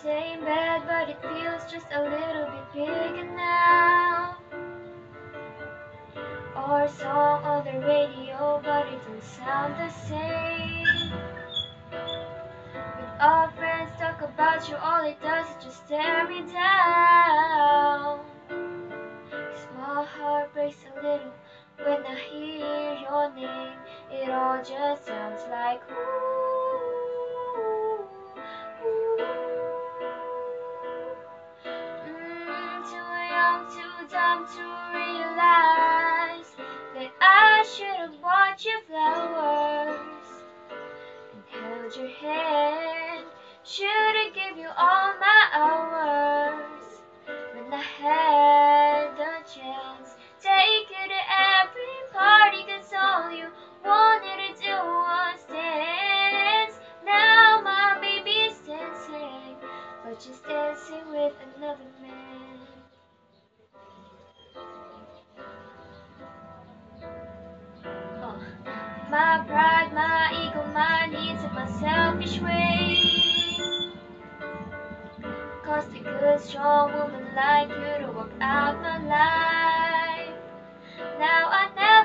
same bed, but it feels just a little bit bigger now. Or song on the radio, but it don't sound the same. When our friends talk about you, all it does is just tear me down. 'Cause my heart breaks a little when I hear your name. It all just sounds like ooh, ooh. Too young, too dumb to realize that I should have bought you flowers and held your hand. Should have give you all my hours when I had the chance. Take you to every party, 'cause all you wanted to do was dance. Now my baby's dancing, but she's dancing with another man. My pride, my ego, my needs, and my selfish ways caused a good, strong woman like you to walk out my life. Now I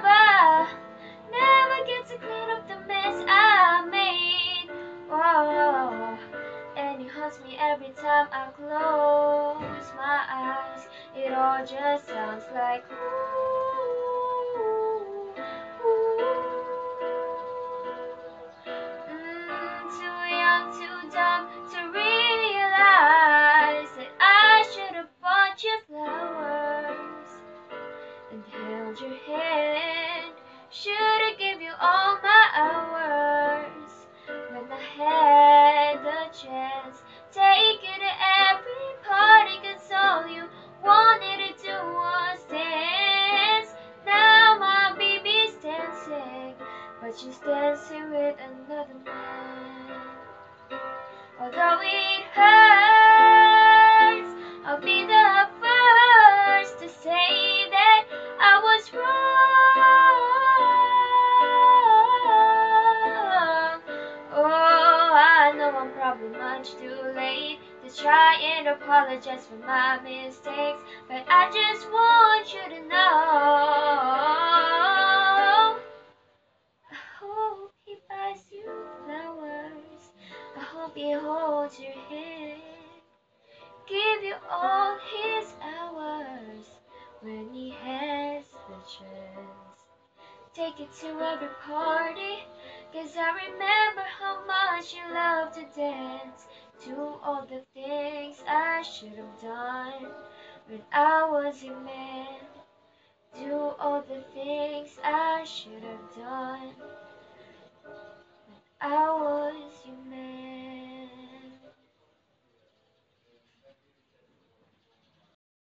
never get to clean up the mess I made. Whoa. And it haunts me every time I close my eyes. It all just sounds like ooh, ooh. Too young, too dumb to realize that I should have bought you flowers and held your hand. Should've give you all my hours when I had the chance. Take you to every party, 'cause all you wanted to do was dance. Now my baby's dancing, but she's dancing with another man. Although it hurts, I'll be the first to say that I was wrong. Oh, I know I'm probably much too late to try and apologize for my mistakes, but I just want you to know I hope he buys you flowers. I hope he holds your hand, give you all his hours when he has the chance. Take it to every party, 'cause I remember how much you loved to dance. Do all the things I should have done when I was your man. Do all the things I should have done